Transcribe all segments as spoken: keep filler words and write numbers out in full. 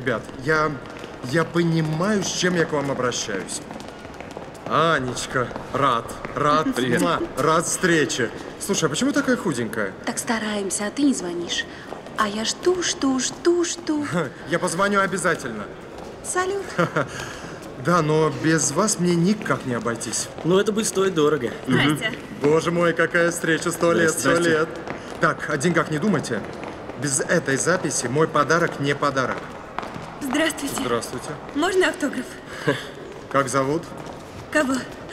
ребят, я, я понимаю, с чем я к вам обращаюсь. Анечка, рад, рад, Привет. ма, рад встрече. Слушай, а почему такая худенькая? Так стараемся, а ты не звонишь. А я жду, жду, жду, жду. Я позвоню обязательно. Салют. Да, но без вас мне никак не обойтись. Ну, это будет стоить дорого. Здрасте. Боже мой, какая встреча, сто лет, сто Здрасте. лет. Так, о деньгах не думайте. Без этой записи мой подарок не подарок. Здравствуйте. Здравствуйте. Можно автограф? Как зовут? Кого?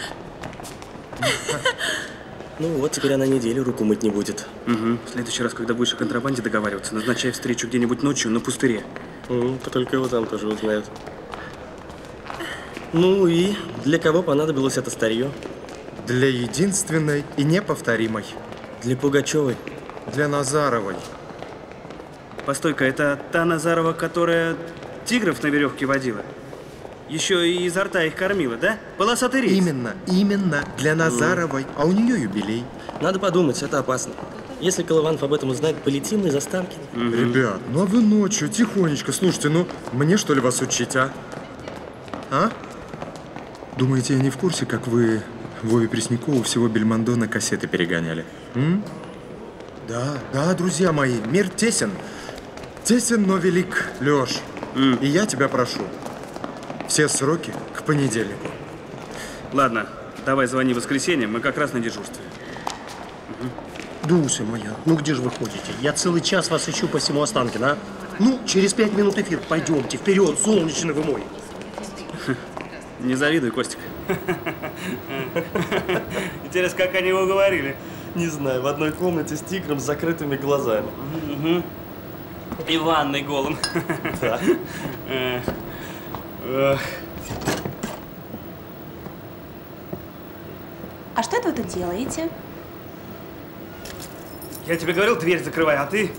Ну вот, теперь она неделю руку мыть не будет. Угу. В следующий раз, когда будешь о контрабанде договариваться, назначай встречу где-нибудь ночью на пустыре. М, только его там тоже узнают. Ну и для кого понадобилось это старье? Для единственной и неповторимой. Для Пугачевой. Для Назаровой. Постой-ка, это та Назарова, которая тигров на веревке водила? Еще и изо рта их кормила, да? Полосатый рейс. Именно, именно для Назаровой. А у нее юбилей. Надо подумать, это опасно. Если Колыванов об этом узнает, полетим из Останкина. Угу. Ребят, ну а вы ночью, тихонечко, слушайте, ну мне что ли вас учить, а? А? Думаете, я не в курсе, как вы Вове Преснякову всего Бельмондо на кассеты перегоняли? М? Да, да, друзья мои, мир тесен. Тесен, но велик, Лёш. М. И я тебя прошу. Все сроки к понедельнику. Ладно, давай звони в воскресенье, мы как раз на дежурстве. Дуся моя, ну где же вы ходите? Я целый час вас ищу по всему Останкино, а? Ну, через пять минут эфир. Пойдемте, вперед, солнечный вы мой. Не завидуй, Костик. Интересно, как они его говорили. Не знаю, в одной комнате с тигром с закрытыми глазами. Угу. И в ванной голым. Да. А что это вы тут делаете? Я тебе говорил, дверь закрывай, а ты…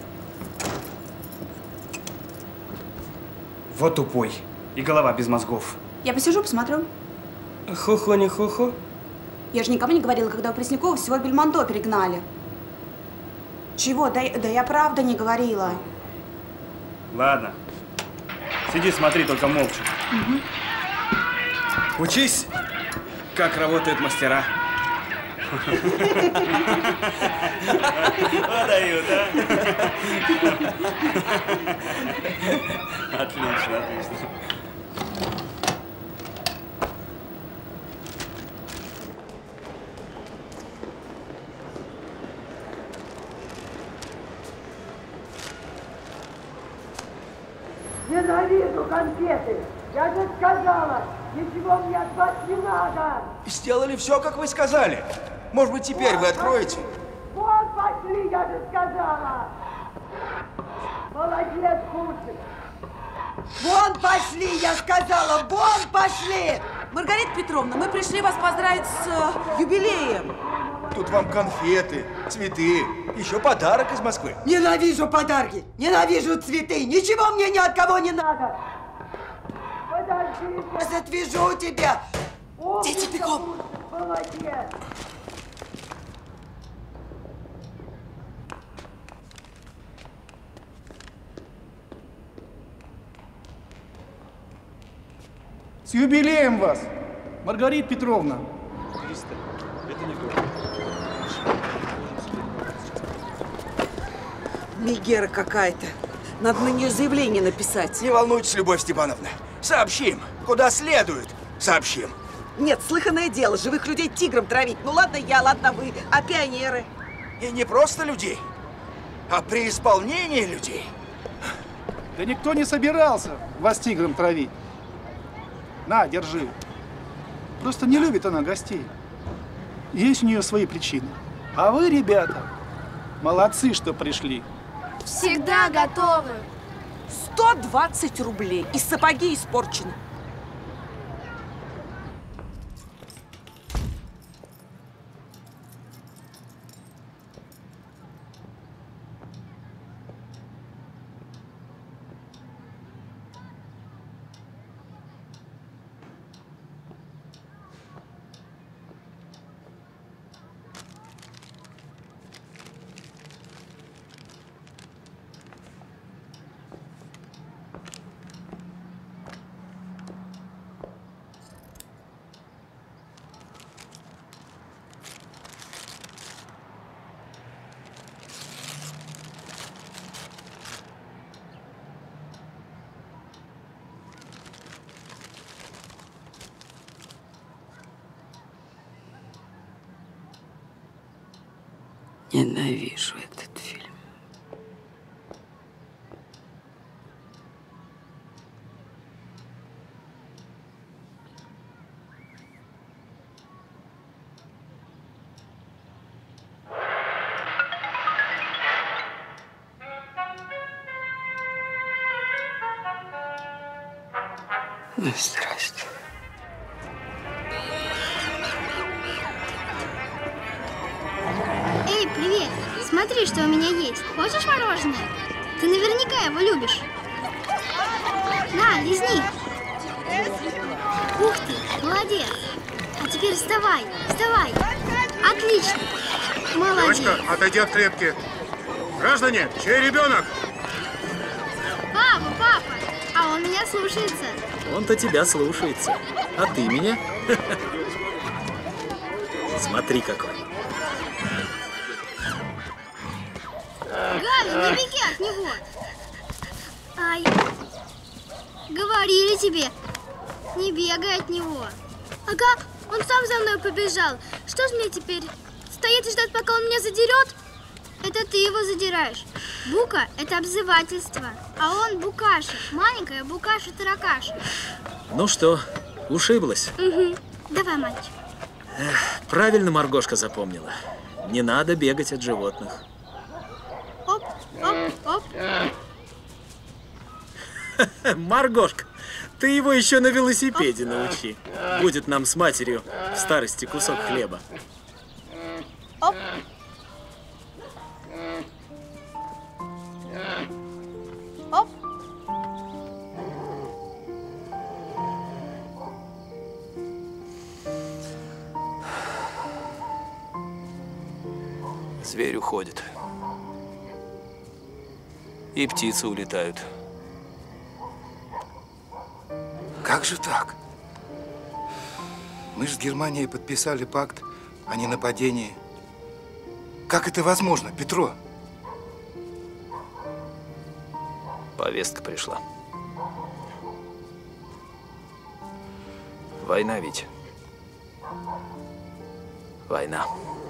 Вот тупой. И голова без мозгов. Я посижу, посмотрю. Хо-хо, не хо-хо. Я же никому не говорила, когда у Преснякова всего Бельмондо перегнали. Чего? Да, да я правда не говорила. Ладно. Сиди, смотри, только молча. Угу. Учись, как работают мастера. Подают, а? Отлично, отлично. Ненавижу конфеты! Я же сказала, ничего мне от вас не надо! Сделали все, как вы сказали. Может быть, теперь вы откроете? Вон пошли, я же сказала! Молодец, Курчик! Вон пошли, я сказала, вон пошли! Маргарита Петровна, мы пришли вас поздравить с э, юбилеем. Тут вам конфеты, цветы, еще подарок из Москвы. Ненавижу подарки, ненавижу цветы, ничего мне ни от кого не надо! Подожди, я отвяжу тебя! Дети, бегом! Молодец! С юбилеем вас, Маргарита Петровна! Мегера какая-то. Надо на нее заявление написать. Не волнуйтесь, Любовь Степановна. Сообщим, куда следует, сообщим. Нет, слыханное дело, живых людей тигром травить. Ну ладно я, ладно вы, а пионеры? И не просто людей, а при исполнении людей. Да никто не собирался вас тигром травить. На, держи. Просто не любит она гостей. Есть у нее свои причины. А вы, ребята, молодцы, что пришли. Всегда готовы. сто двадцать рублей. И сапоги испорчены. Ненавижу этот фильм. Ну, здрасте. Эй, привет! Смотри, что у меня есть. Хочешь мороженое? Ты наверняка его любишь. На, лизни. Ух ты, молодец. А теперь вставай, вставай. Отлично. Молодец. Девочка, отойди от клетки. Граждане, чей ребенок? Папа, папа, а он меня слушается. Он-то тебя слушается. А ты меня? Смотри какой. Галя, не беги от него. Ай. Говорили тебе, не бегай от него. Ага, он сам за мной побежал. Что ж мне теперь? Стоять и ждать, пока он меня задерет? Это ты его задираешь. Бука – это обзывательство. А он букаша. Маленькая букаша-таракаша. Ну что, ушиблась? Угу. Давай, мальчик. Эх, правильно Маргошка запомнила. Не надо бегать от животных. Оп, оп, оп. Маргошка, ты его еще на велосипеде научи. Будет нам с матерью в старости кусок хлеба. Оп. Оп. Зверь уходит. И птицы улетают. Как же так? Мы же с Германией подписали пакт о ненападении. Как это возможно, Петро? Повестка пришла. Война ведь. Война.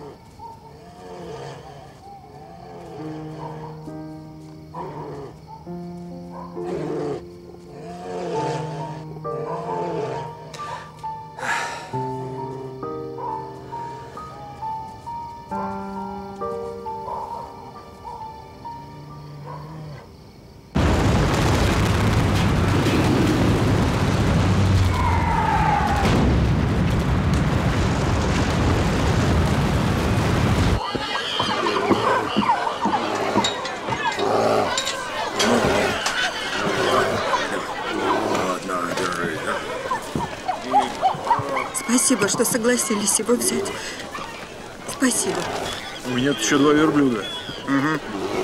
Спасибо, что согласились его взять. Спасибо. У меня еще два верблюда. Угу.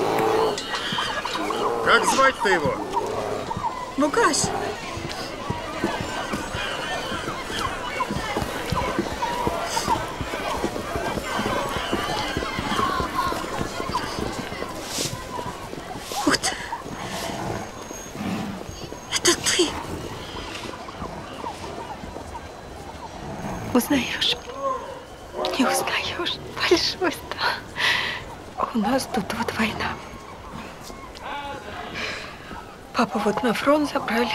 Как звать-то его? Букаш. Вот. Это ты. Узнаешь? Не узнаешь? Большой стал. У нас тут вот война. Папу вот на фронт забрали.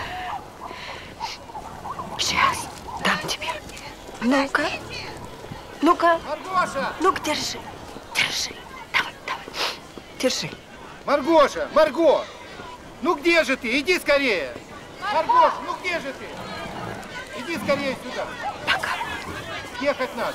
Сейчас дам тебе. Ну-ка. Ну-ка. Маргоша! Ну-ка, держи. Держи. Давай, давай. Держи. Маргоша! Марго! Ну где же ты? Иди скорее! Маргоша, ну где же ты? Иди скорее сюда. Пока. Ехать надо.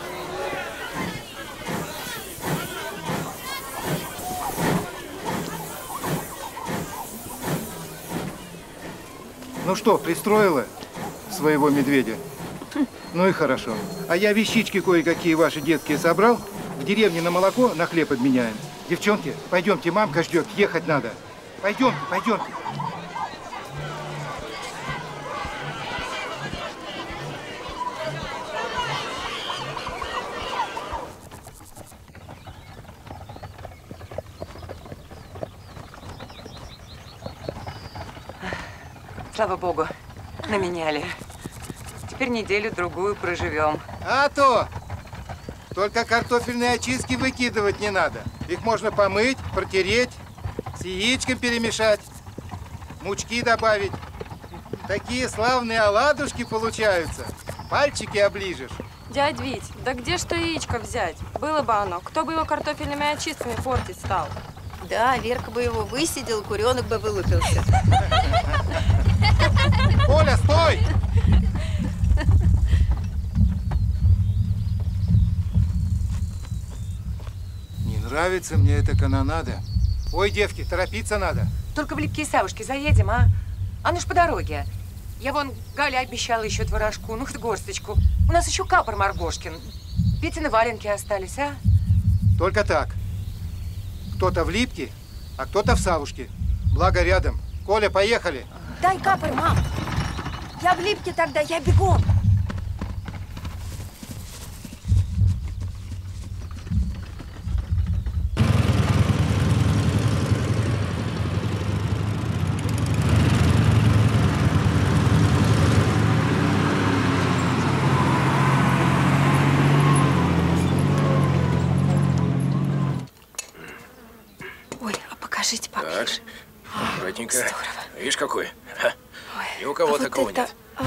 Ну что, пристроила своего медведя? Ну и хорошо. А я вещички кое-какие ваши детские собрал. В деревне на молоко на хлеб обменяем. Девчонки, пойдемте, мамка ждет, ехать надо. Пойдемте, пойдемте. Слава богу, наменяли. Теперь неделю-другую проживем. А то! Только картофельные очистки выкидывать не надо. Их можно помыть, протереть, с яичком перемешать, мучки добавить. Такие славные оладушки получаются. Пальчики оближешь. Дядь Вить, да где ж то яичко взять? Было бы оно, кто бы его картофельными очистками портить стал? Да, Верка бы его высидел, куренок бы вылупился. Коля, стой! Не нравится мне эта канонада. Ой, девки, торопиться надо. Только в Липкие Савушки заедем, а? А ну ж по дороге. Я вон Гале обещала еще творожку, ну хоть горсточку. У нас еще капор Маргошкин. Петины валенки остались, а? Только так. Кто-то в Липке, а кто-то в Савушке. Благо рядом. Коля, поехали. Дай капор, мам. Я в Липке тогда, я бегом. Покажите поближе. Так, аккуратненько. Здорово. Видишь, какой? Ха. Ой, И у кого а такого вот это... нет. А...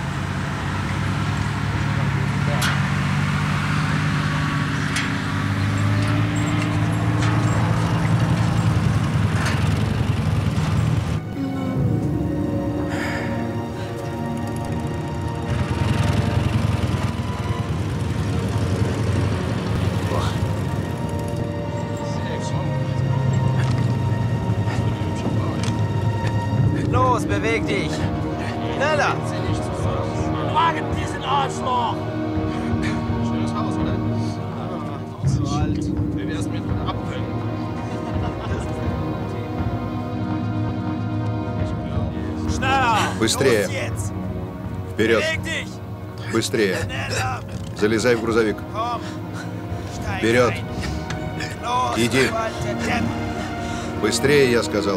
Los, beweg dich! Schneller! Wagen diesen Arschloch! Schönes Haus, oder? Ah, so alt. Wie wär's mit Abkönnen? Schneller! Быстрее! Вперед! Beweg dich! Быстрее! Залезай в грузовик! Вперед! Иди! Быстрее, я сказал!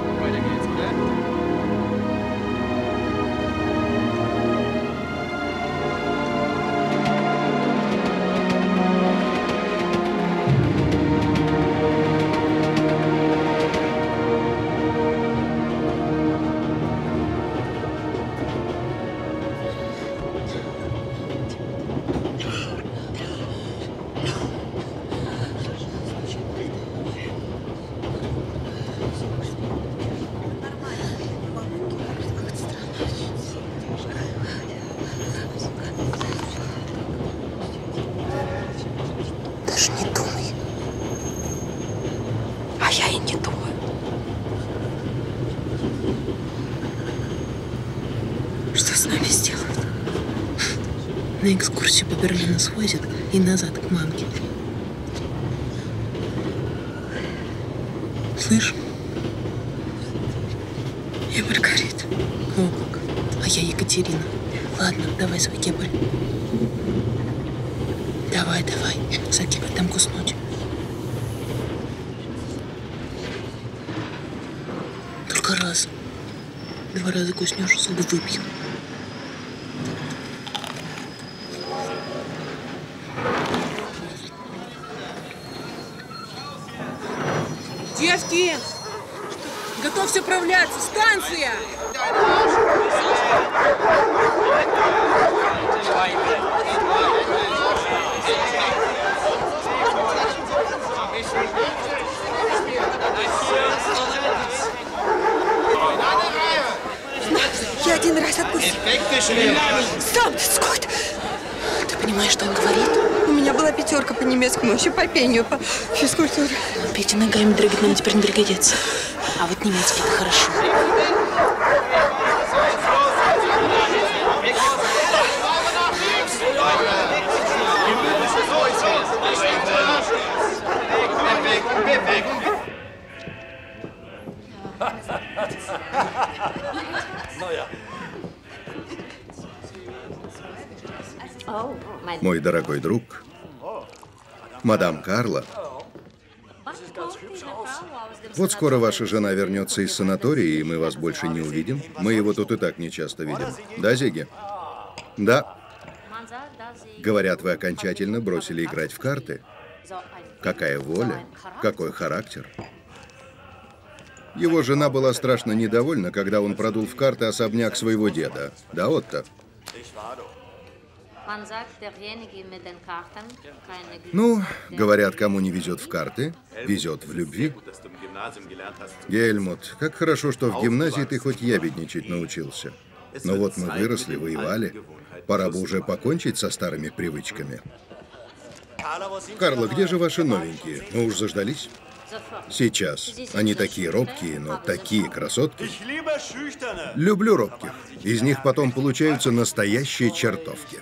Даже не думай. А я и не думаю. Что с нами сделают? На экскурсию по Берлину свозят и назад к мамке. Слышь? Я Маргарита. О, как. А я Екатерина. Ладно, давай свой кепарь. Давай, давай. Закипай там куснуть. Только раз. Два раза куснешь, зубы выбью. Девки! Готовься управляться! Станция! Я один раз отпустил. Сам ты скот! Ты понимаешь, что он говорит? У меня была пятерка по немецкому, еще по пению, по физкультуре. Петя ногами дрыгать нам теперь не пригодится. А вот немецкий это хорошо. Мой дорогой друг, мадам Карла, вот скоро ваша жена вернется из санатория, и мы вас больше не увидим. Мы его тут и так не часто видим. Да, Зиги? Да. Говорят, вы окончательно бросили играть в карты. Какая воля, какой характер. Его жена была страшно недовольна, когда он продул в карты особняк своего деда. Да, Отто? Ну, говорят, кому не везет в карты, везет в любви. Гельмут, как хорошо, что в гимназии ты хоть ябедничать научился. Но вот мы выросли, воевали. Пора бы уже покончить со старыми привычками. Карла, где же ваши новенькие? Мы уж заждались? Сейчас. Они такие робкие, но такие красотки. Люблю робких. Из них потом получаются настоящие чертовки.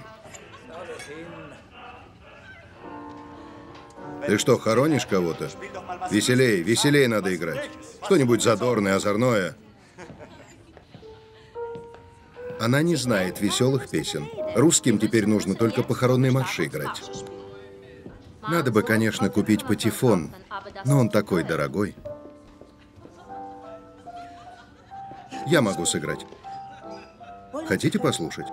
Ты что, хоронишь кого-то? Веселей, веселей надо играть. Что-нибудь задорное, озорное. Она не знает веселых песен. Русским теперь нужно только похоронные марши играть. Надо бы, конечно, купить патефон, но он такой дорогой. Я могу сыграть. Хотите послушать?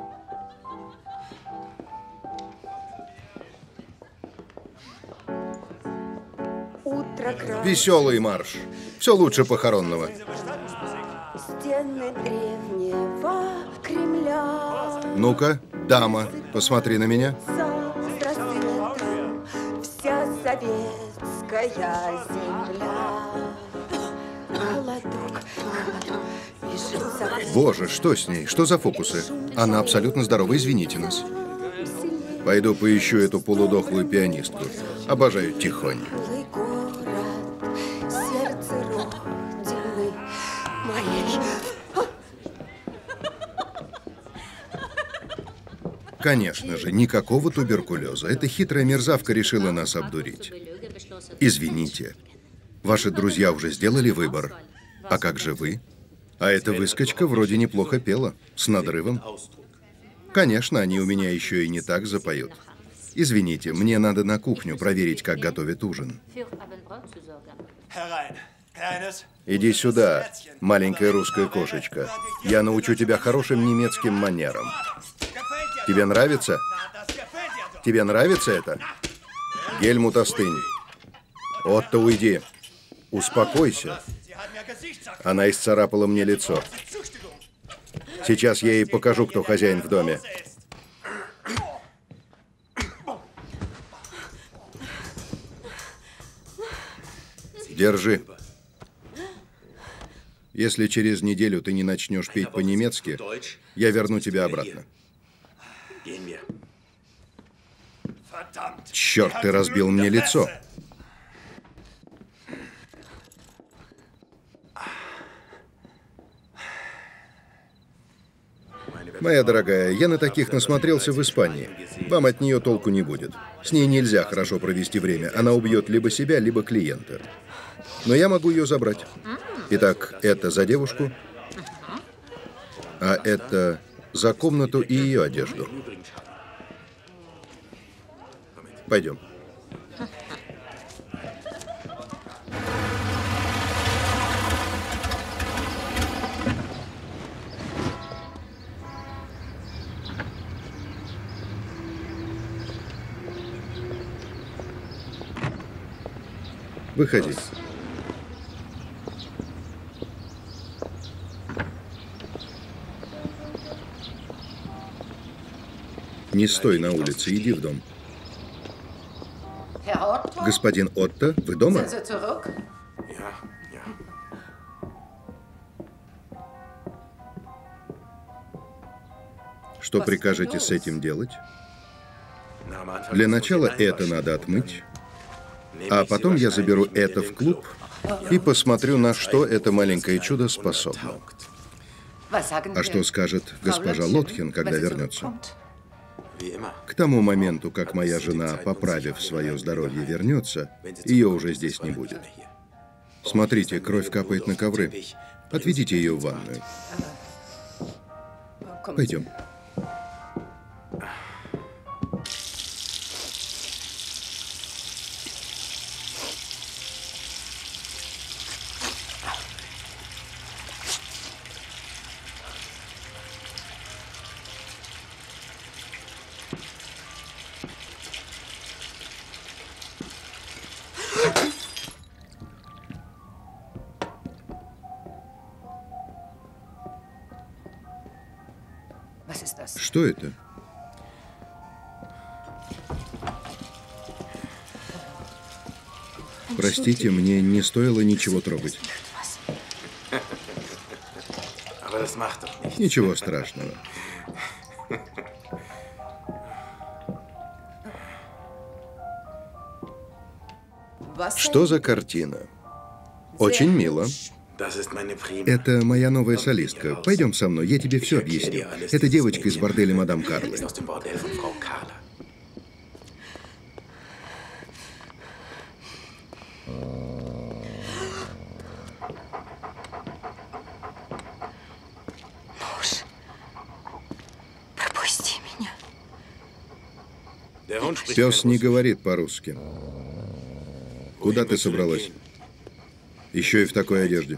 Веселый марш. Все лучше похоронного. Стены древнего Кремля. Ну-ка, дама, посмотри на меня. Вся советская земля. Холодок, холодок, бежит за... Боже, что с ней? Что за фокусы? Она абсолютно здорова, извините нас. Пойду поищу эту полудохлую пианистку. Обожаю тихонь. Конечно же, никакого туберкулеза. Эта хитрая мерзавка решила нас обдурить. Извините. Ваши друзья уже сделали выбор. А как же вы? А эта выскочка вроде неплохо пела. С надрывом. Конечно, они у меня еще и не так запоют. Извините, мне надо на кухню проверить, как готовят ужин. Иди сюда, маленькая русская кошечка. Я научу тебя хорошим немецким манерам. Тебе нравится? Тебе нравится это? Гельмут, остынь. Отто, уйди. Успокойся. Она исцарапала мне лицо. Сейчас я ей покажу, кто хозяин в доме. Держи. Если через неделю ты не начнешь петь по-немецки, я верну тебя обратно. Черт, ты разбил мне лицо. Моя дорогая, я на таких насмотрелся в Испании. Вам от нее толку не будет. С ней нельзя хорошо провести время. Она убьет либо себя, либо клиента. Но я могу ее забрать. Итак, это за девушку, а это за комнату и ее одежду. Пойдем. Выходи. Не стой на улице, иди в дом. Господин Отто, вы дома? Что прикажете с этим делать? Для начала это надо отмыть, а потом я заберу это в клуб и посмотрю, на что это маленькое чудо способно. А что скажет госпожа Лотхен, когда вернется? К тому моменту, как моя жена, поправив свое здоровье, вернется, ее уже здесь не будет. Смотрите, кровь капает на ковры. Отведите ее в ванную. Пойдем. Что это? Простите, мне не стоило ничего трогать. Ничего страшного. Что за картина? Очень мило. Это моя новая солистка. Пойдем со мной, я тебе все объясню. Это девочка из борделя мадам Карлы. Муж, пропусти меня. Пес не говорит по-русски. Куда ты собралась? Еще и в такой одежде.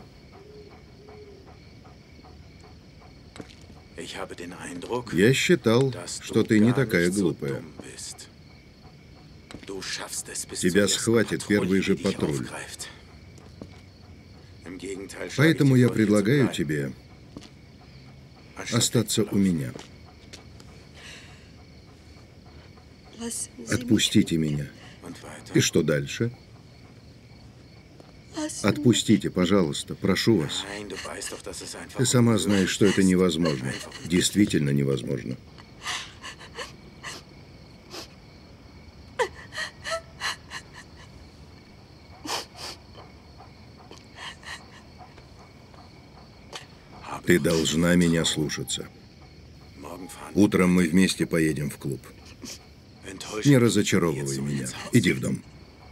Я считал, что ты не такая глупая. Тебя схватит первый же патруль. Поэтому я предлагаю тебе остаться у меня. Отпустите меня. И что дальше? Отпустите, пожалуйста, прошу вас. Ты сама знаешь, что это невозможно. Действительно невозможно. Ты должна меня слушаться. Утром мы вместе поедем в клуб. Не разочаровывай меня. Иди в дом.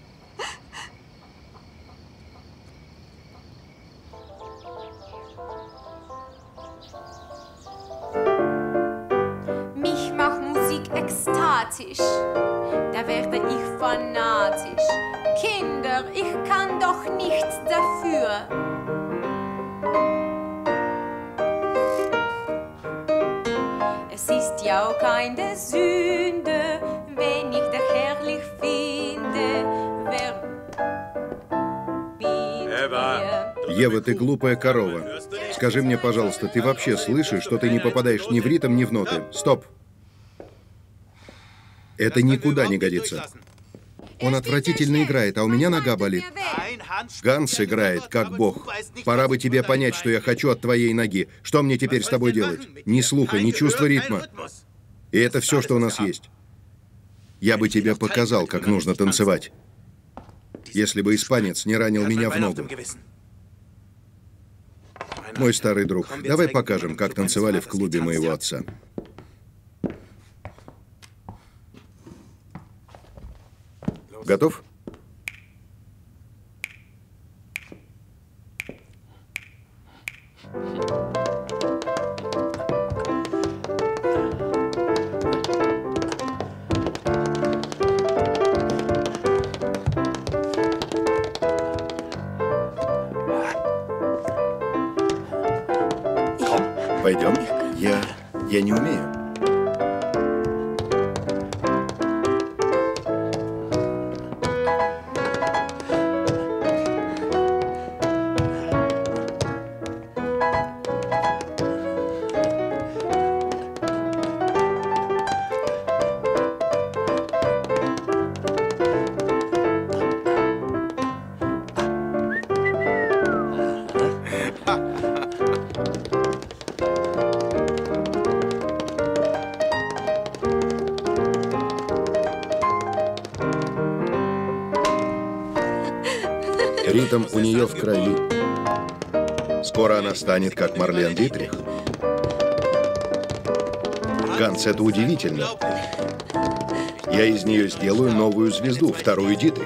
Mich macht Musik ekstatisch, da werde ich fanatisch. Kinder, ich kann doch nichts dafür. Es ist ja auch keine Sünde, wenn ich dich herrlich finde. Wer bin Ева. Ева, ты глупая корова. Скажи мне, пожалуйста, ты вообще слышишь, что ты не попадаешь ни в ритм, ни в ноты? Стоп! Это никуда не годится. Он отвратительно играет, а у меня нога болит. Ганс играет, как бог. Пора бы тебе понять, что я хочу от твоей ноги. Что мне теперь с тобой делать? Ни слуха, ни чувства ритма. И это все, что у нас есть. Я бы тебе показал, как нужно танцевать. Если бы испанец не ранил меня в ногу. Мой старый друг, давай покажем, как танцевали в клубе моего отца. Готов? Пойдем. Я... я не умею. Ритм у нее в крови. Скоро она станет как Марлен Дитрих. Ганс, это удивительно. Я из нее сделаю новую звезду, вторую Дитрих.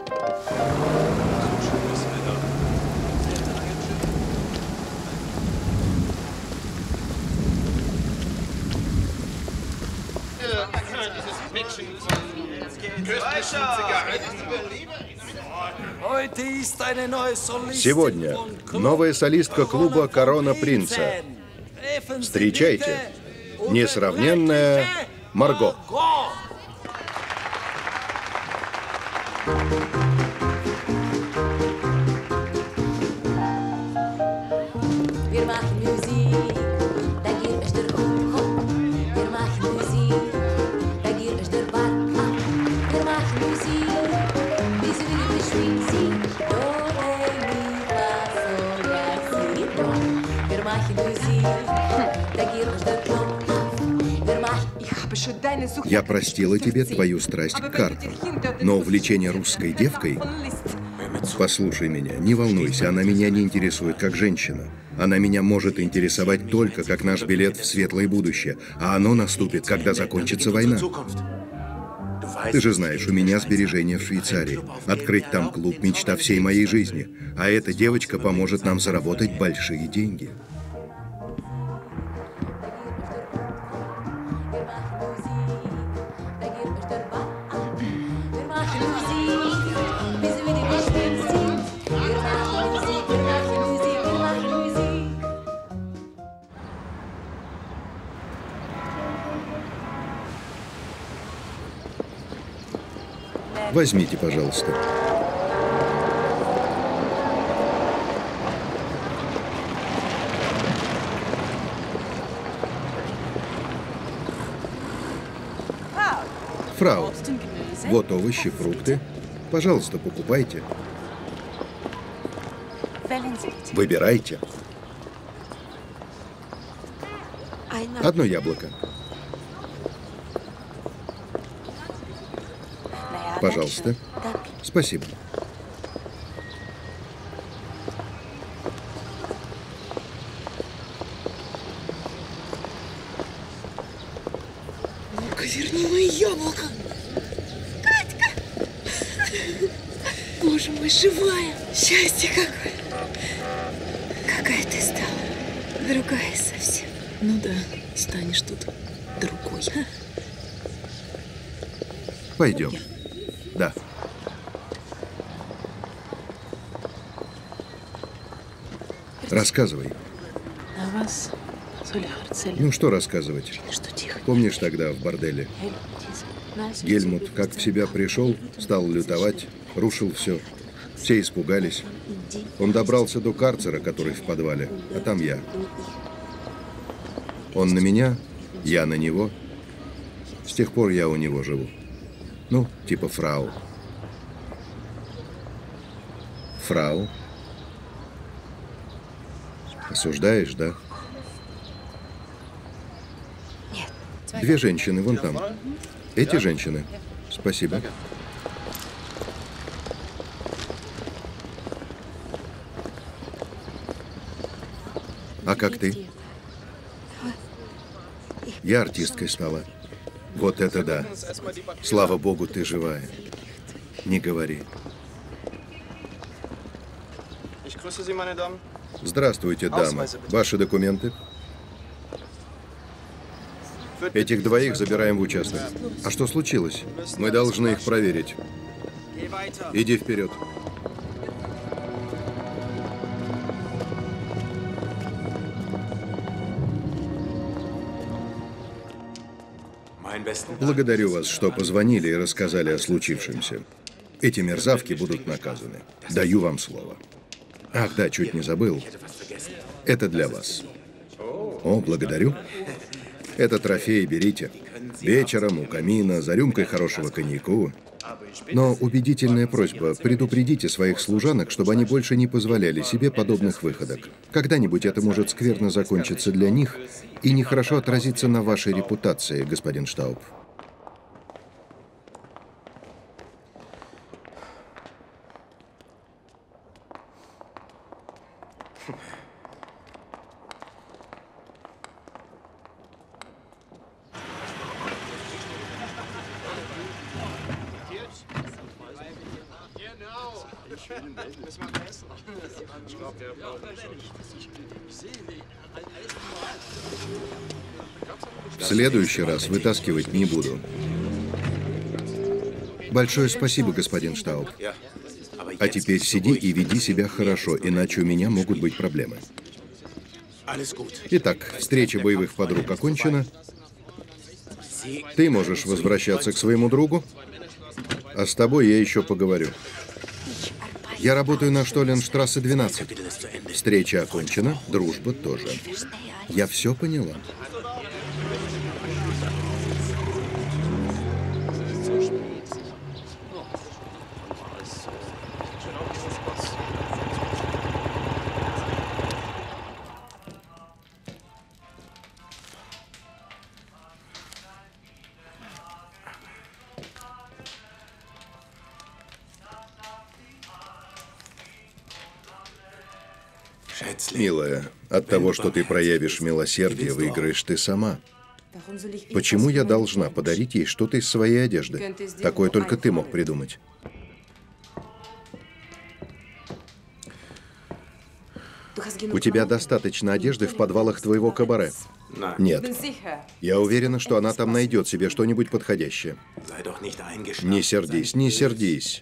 Сегодня новая солистка клуба «Корона Принца». Встречайте, несравненная Марго. Я простила тебе твою страсть к картам, но увлечение русской девкой... Послушай меня, не волнуйся, она меня не интересует как женщина. Она меня может интересовать только как наш билет в светлое будущее, а оно наступит, когда закончится война. Ты же знаешь, у меня сбережения в Швейцарии. Открыть там клуб – мечта всей моей жизни. А эта девочка поможет нам заработать большие деньги. Возьмите, пожалуйста. Фрау, вот овощи, фрукты. Пожалуйста, покупайте. Выбирайте. Одно яблоко. Пожалуйста. Спасибо. Ну-ка, верни мои яблоко. Катька! Боже мой, живая! Счастье какое! Какая ты стала. Другая совсем. Ну да, станешь тут другой. Пойдем. Да. Рассказывай. На вас, ну что рассказывать? Помнишь тогда в борделе? Гельмут как в себя пришел, стал лютовать, рушил все. Все испугались. Он добрался до карцера, который в подвале, а там я. Он на меня, я на него. С тех пор я у него живу. Ну, типа фрау. Фрау? Осуждаешь, да? Нет. Две женщины вон там. Эти женщины? Спасибо. А как ты? Я артисткой стала. Вот это да. Слава богу, ты живая. Не говори. Здравствуйте, дамы. Ваши документы? Этих двоих забираем в участок. А что случилось? Мы должны их проверить. Иди вперед. Благодарю вас, что позвонили и рассказали о случившемся. Эти мерзавки будут наказаны. Даю вам слово. Ах, да, чуть не забыл. Это для вас. О, благодарю. Это трофей, берите. Вечером у камина, за рюмкой хорошего коньяку. Но убедительная просьба, предупредите своих служанок, чтобы они больше не позволяли себе подобных выходок. Когда-нибудь это может скверно закончиться для них и нехорошо отразиться на вашей репутации, господин Штауб. В следующий раз вытаскивать не буду. Большое спасибо, господин Штауб. А теперь сиди и веди себя хорошо, иначе у меня могут быть проблемы. Итак, встреча боевых подруг окончена. Ты можешь возвращаться к своему другу, а с тобой я еще поговорю. Я работаю на Штоленштрассе двенадцать. Встреча окончена, дружба тоже. Я все поняла. Милая, от того, что ты проявишь милосердие, выиграешь ты сама. Почему я должна подарить ей что-то из своей одежды? Такое только ты мог придумать. У тебя достаточно одежды в подвалах твоего кабаре? Нет. Я уверена, что она там найдет себе что-нибудь подходящее. Не сердись, не сердись.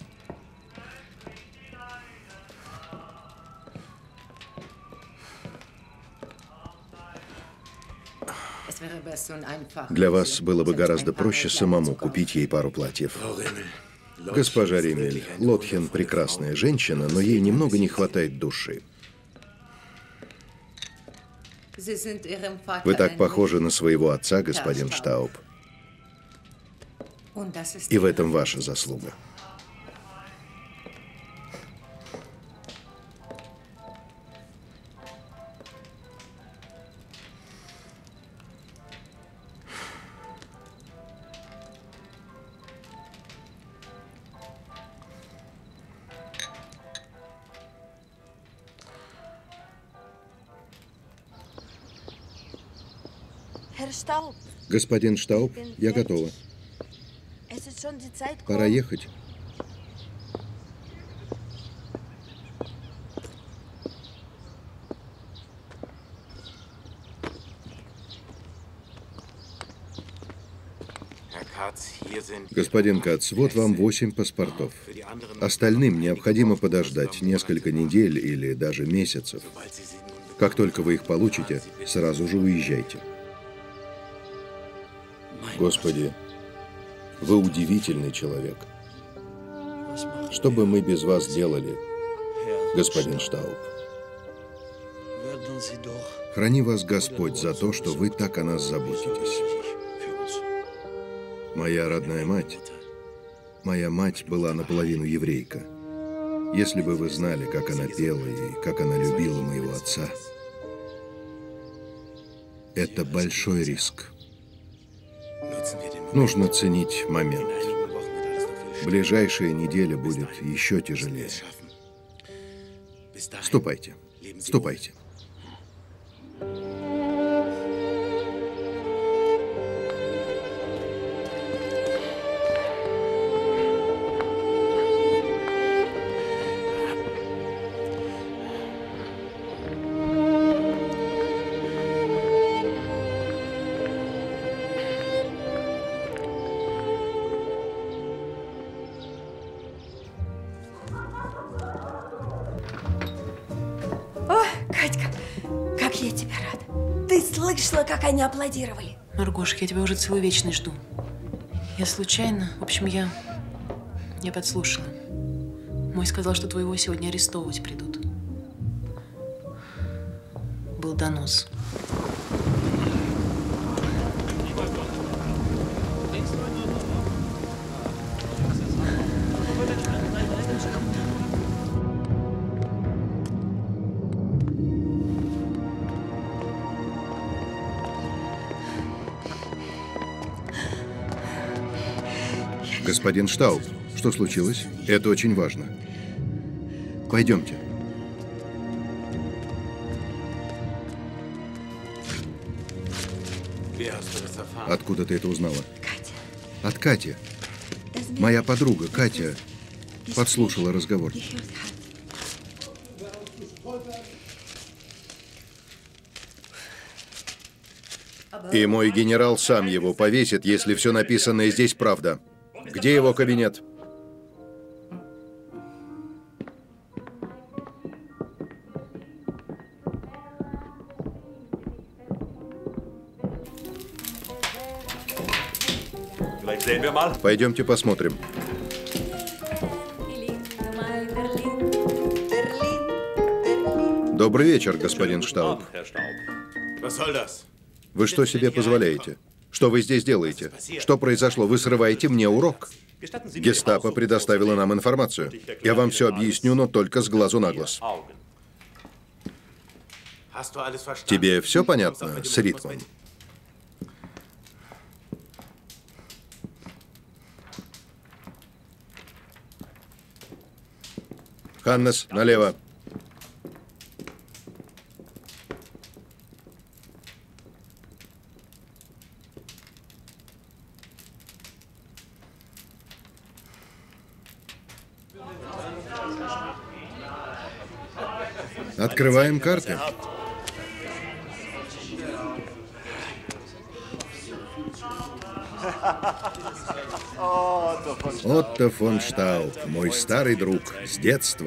Для вас было бы гораздо проще самому купить ей пару платьев. Госпожа Риммель, Лотхен прекрасная женщина, но ей немного не хватает души. Вы так похожи на своего отца, господин Штауб. И в этом ваша заслуга. Господин Штауб, я готова. Пора ехать. Господин Кац, вот вам восемь паспортов. Остальным необходимо подождать несколько недель или даже месяцев. Как только вы их получите, сразу же уезжайте. Господи, вы удивительный человек. Что бы мы без вас делали, господин Штауб? Храни вас Господь за то, что вы так о нас заботитесь. Моя родная мать, моя мать была наполовину еврейка. Если бы вы знали, как она пела и как она любила моего отца, это большой риск. Нужно ценить момент. Ближайшая неделя будет еще тяжелее. Ступайте, ступайте. Слышала, как они аплодировали. Маргошка, я тебя уже целую вечность жду. Я случайно, в общем, я... Я подслушала. Мой сказал, что твоего сегодня арестовывать придут. Был донос. Господин Штауб, что случилось? Это очень важно. Пойдемте. Откуда ты это узнала? Катя. От Кати. Моя подруга, Катя, подслушала разговор. И мой генерал сам его повесит, если все написанное здесь правда. Где его кабинет? Пойдемте посмотрим. Добрый вечер, господин Штауб. Вы что себе позволяете? Что вы здесь делаете? Что произошло? Вы срываете мне урок. Гестапо предоставила нам информацию. Я вам все объясню, но только с глазу на глаз. Тебе все понятно с ритмом? Ханнес, налево. Открываем карты. Отто фон Штауп, мой старый друг с детства.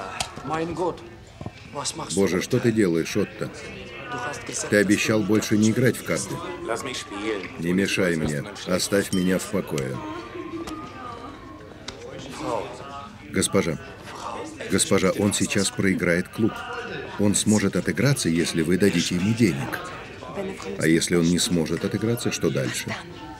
Боже, что ты делаешь, Отто? Ты обещал больше не играть в карты. Не мешай мне. Оставь меня в покое. Госпожа, госпожа, он сейчас проиграет клуб. Он сможет отыграться, если вы дадите ему денег. А если он не сможет отыграться, что дальше?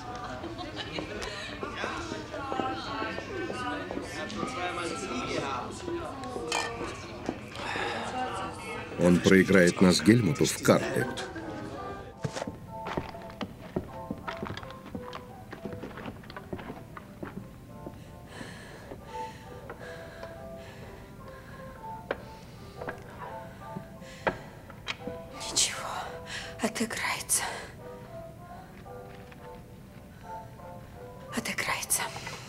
Он проиграет нас Гельмуту в карты. Ничего, отыграется. Отыграется.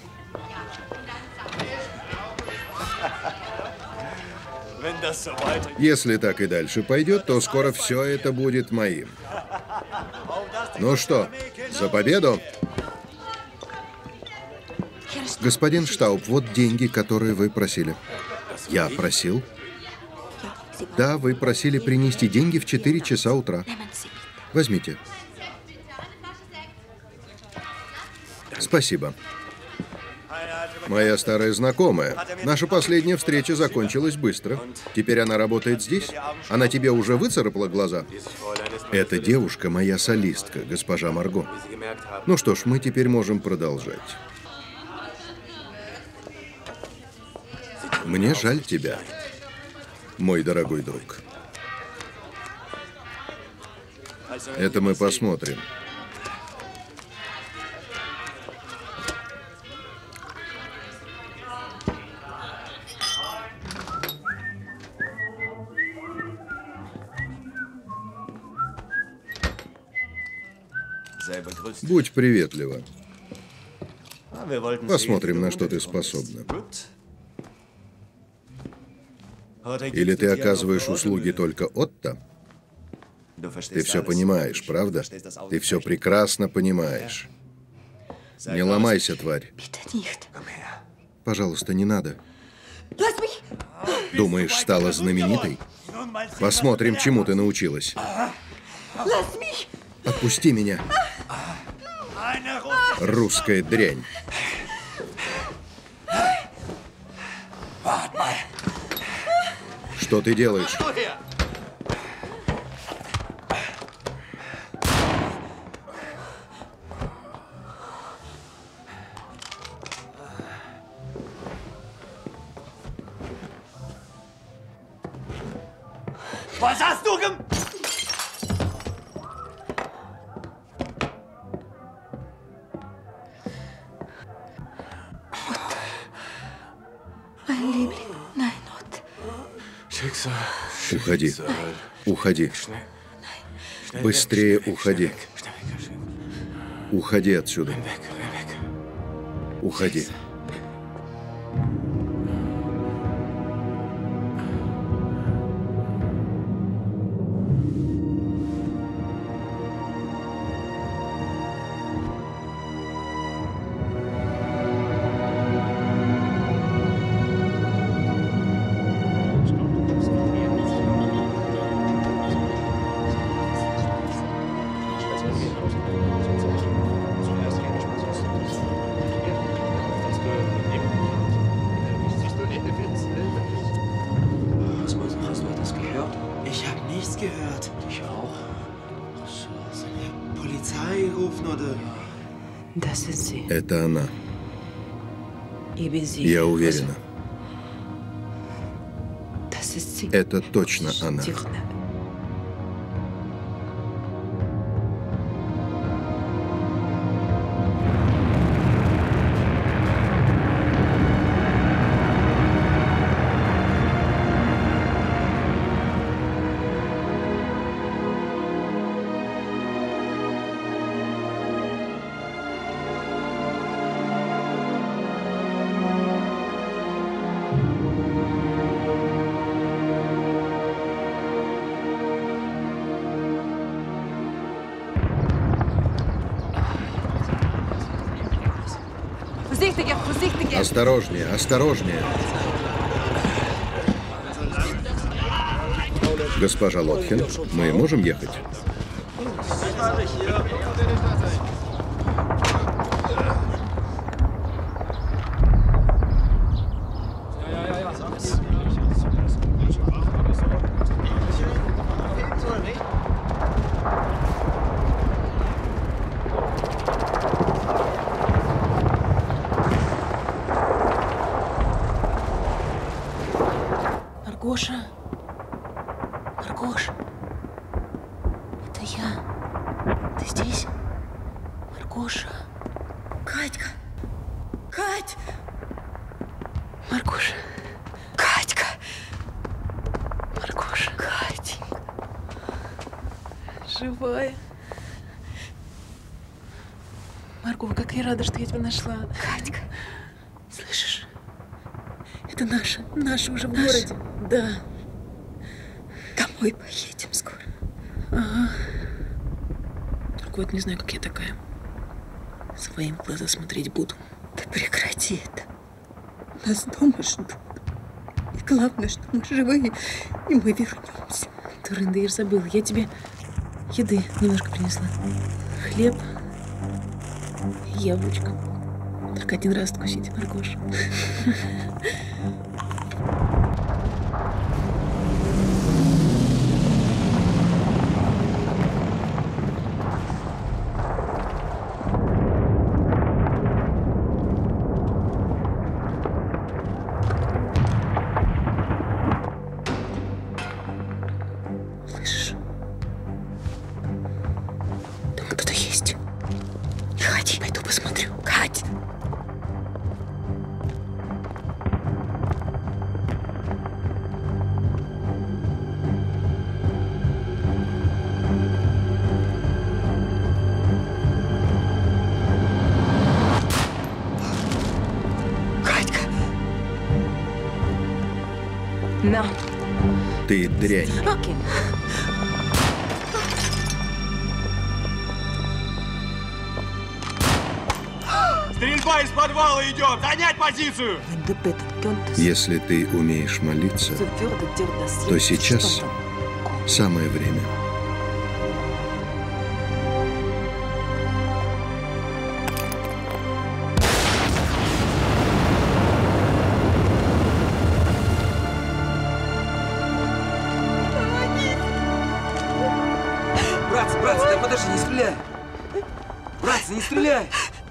Если так и дальше пойдет, то скоро все это будет моим. Ну что, за победу? Господин Штауп, вот деньги, которые вы просили. Я просил? Да, вы просили принести деньги в четыре часа утра. Возьмите. Спасибо. Моя старая знакомая. Наша последняя встреча закончилась быстро. Теперь она работает здесь? Она тебе уже выцарапала глаза? Эта девушка моя солистка, госпожа Марго. Ну что ж, мы теперь можем продолжать. Мне жаль тебя, мой дорогой друг. Это мы посмотрим. Будь приветлива. Посмотрим, на что ты способна. Или ты оказываешь услуги только Отто? Ты все понимаешь, правда? Ты все прекрасно понимаешь. Не ломайся, тварь. Пожалуйста, не надо. Думаешь, стала знаменитой? Посмотрим, чему ты научилась. Отпусти меня. Русская дрянь. Что ты делаешь? Was hast du gemacht? Уходи. Уходи. Быстрее уходи. Уходи отсюда. Уходи. Это она. Я уверена. Это точно она. Voorzichtiger, voorzichtiger. Осторожнее, осторожнее. Госпожа Лотхен, мы можем ехать? Маргоша. Маргош. Это я. Ты здесь? Маргоша. Катька. Кать. Маргоша. Катька. Маргоша. Катенька. Живая. Марго, как я рада, что я тебя нашла. Катька. Слышишь? Это наша. Наша уже в Наша? городе. Да. Домой поедем скоро. Ага. Только вот не знаю, как я такая. Своим в глаза смотреть буду. Да прекрати это. Нас дома ждут. И главное, что мы живые, и мы вернемся. Турында, я же забыла. Я тебе еды немножко принесла. Хлеб и яблочко. Только один раз откусите, Маргоша. Слышишь? Там кто-то есть. Не ходи, пойду посмотрю. Кать! Катька! На. Ты дрянь. Стрельба из подвала идет! Занять позицию! Если ты умеешь молиться, то сейчас самое время. Братцы, братцы, да подожди, не стреляй! Братцы, не стреляй!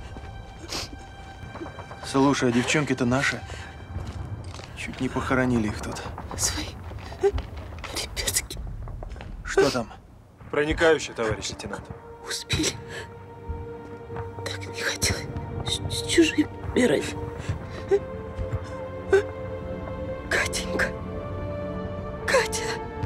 Слушай, а девчонки-то наши. Чуть не похоронили их тут. Свои ребятки. Что там? Проникающий, товарищ лейтенант. Успели. Так не хотела с, с чужим умирать. Катенька. Катя.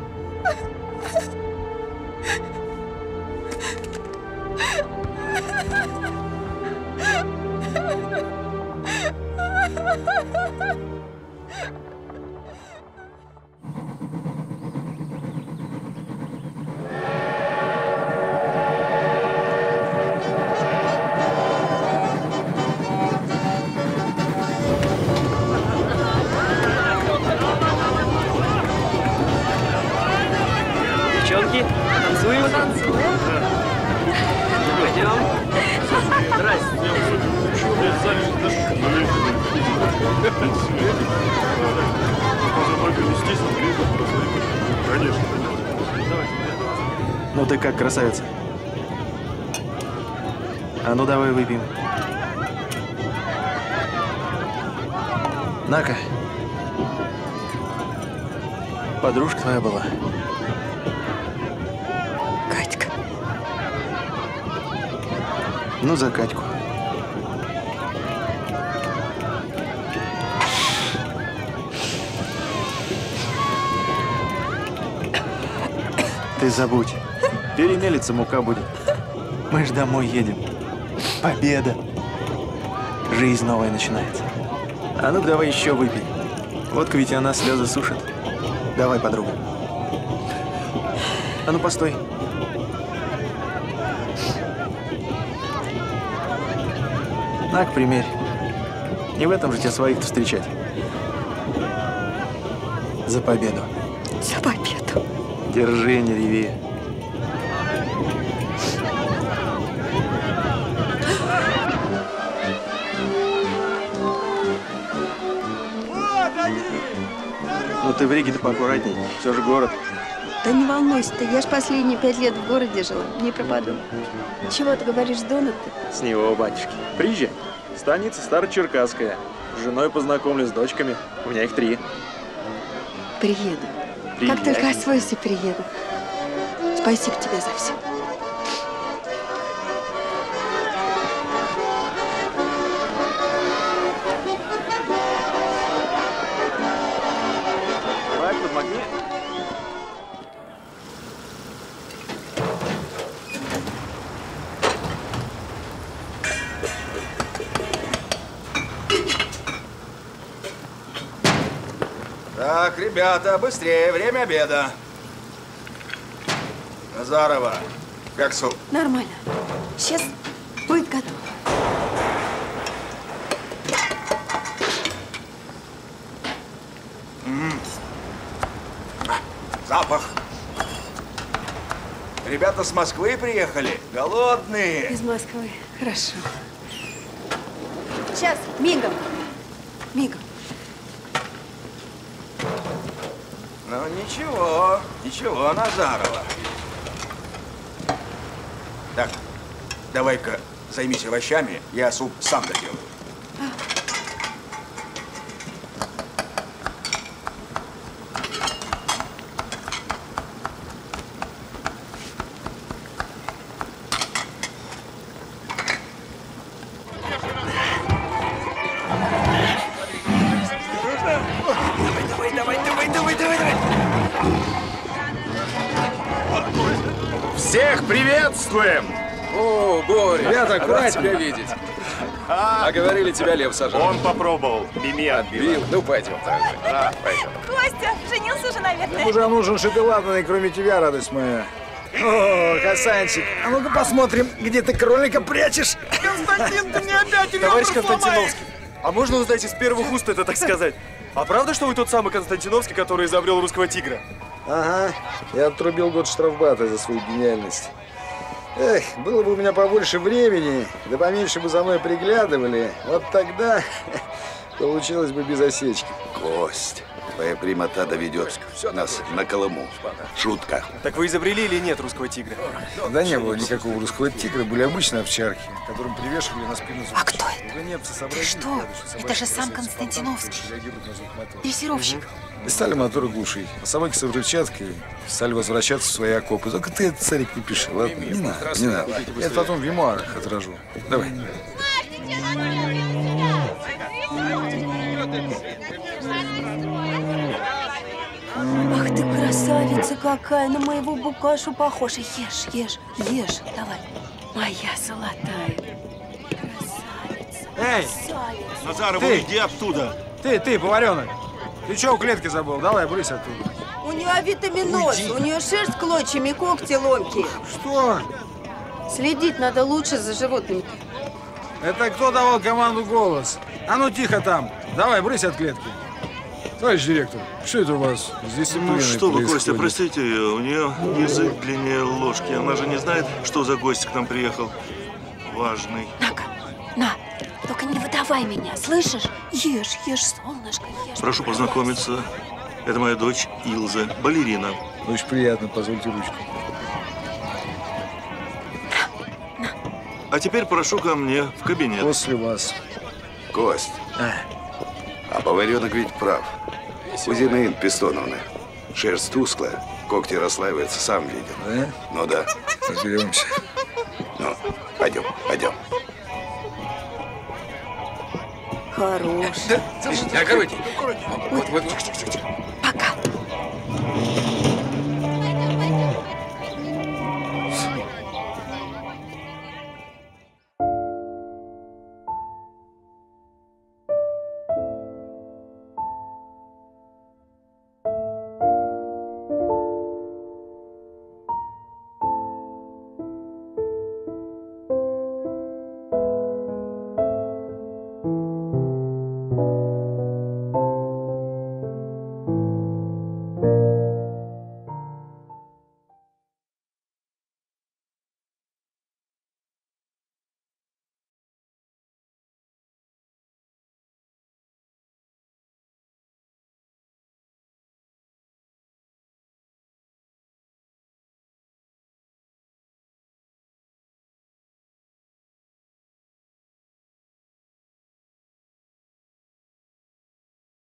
Девчонки, танцуем? Танцуем. Пойдем. Здрасте. Ну ты как, красавица? А ну давай выпьем. На-ка. Подружка твоя была. Катька. Ну, за Катьку. Ты забудь. Перемелится, мука будет. Мы ж домой едем. Победа. Жизнь новая начинается. А ну давай еще выпей. Водка ведь она слезы сушит. Давай, подруга. А ну постой. На-ка, примерь. Не в этом же тебе своих-то встречать. За победу. За победу. Держи, не реви. Ну ты в Риге-то поаккуратней. Все же город. Да не волнуйся ты, я ж последние пять лет в городе жила, не пропаду. Чего ты говоришь, Донат-то? С него, батюшки. Приезжай. Станица Старочеркасская. С женой познакомлюсь, с дочками. У меня их три. Приеду. Приезжай. Как только освоюсь, и приеду. Спасибо тебе за все. Давай, помоги. Так, ребята, быстрее, время обеда. Назарова, как суп? Нормально. Сейчас будет готово. М. Запах. Ребята с Москвы приехали, голодные. Из Москвы. Хорошо. Сейчас, мигом. Мигом. Ну ничего, ничего, Назарова. Так, давай-ка займись овощами, я суп сам доделаю. Давай, давай, давай, давай, давай, давай. Всех приветствуем! О, Боря, Ребята, рад аккуратнее. тебя видеть. А говорили, тебя лев сажал. Он попробовал, Мими отбил. Ну, пойдем, дорогой. А, пойдем. Костя, женился же, наверное. Уже нужен шоколадный, кроме тебя, радость моя. О, Хасанчик, а ну-ка посмотрим, где ты кролика прячешь. Константин, ты мне опять ребра Товарищ сломаешь. Константиновский, а можно узнать из первых уст это, так сказать? А правда, что вы тот самый Константиновский, который изобрел русского тигра? Ага, я отрубил год штрафбата за свою гениальность. Эх, было бы у меня побольше времени, да поменьше бы за мной приглядывали, вот тогда получилось бы без осечки. Кость, твоя прямота доведет нас на Колыму. Шутка. Так вы изобрели или нет русского тигра? Да не было никакого русского тигра, были обычные овчарки, которым привешивали на спину звук. А кто это? Ты что? Это же сам Константиновский. Дрессировщик. И стали моторы глушить. А собаки с взрывчаткой стали возвращаться в свои окопы. Только ты этот царик не пиши, ладно? Не надо, не надо. Я это потом в мемуарах отражу. Давай. Ах ты красавица какая, на моего букашу похожа. Ешь, ешь, ешь, давай. Моя золотая. Красавица. Эй, Назаров, ты, иди оттуда. Ты, ты, поваренок. Ты что у клетки забыл? Давай, брысь оттуда. У нее витаминоз, у нее шерсть клочьями, когти ломкие. Что? Следить надо лучше за животными. Это кто давал команду «Голос»? А ну тихо там. Давай, брысь от клетки. Товарищ директор, что это у вас с дисциплиной Ну что вы, Костя, происходит? простите ее, у нее язык длиннее ложки. Она же не знает, что за гость к нам приехал. Важный. На, только не выдавай меня, слышишь? Ешь, ешь, солнышко, ешь. Прошу познакомиться. Это моя дочь Илза, балерина. Очень приятно, позвольте ручку. А теперь прошу ко мне в кабинет. После вас. Кость, а поваренок ведь прав. У Зинаиды Пистоновны шерсть тусклая, когти расслаиваются, сам видел. Да? Ну да. Разберемся. Ну, пойдем, пойдем. Хорош. Аккуратней. Вот, вот, вот. Пока.